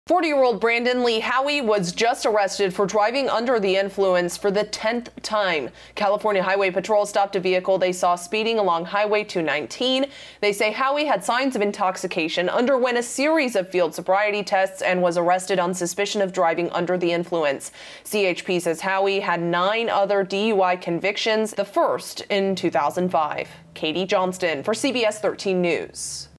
40-year-old Brandon Lee Howie was just arrested for driving under the influence for the 10th time. California Highway Patrol stopped a vehicle they saw speeding along Highway 219. They say Howie had signs of intoxication, underwent a series of field sobriety tests, and was arrested on suspicion of driving under the influence. CHP says Howie had 9 other DUI convictions, the first in 2005. Katie Johnston for CBS 13 News.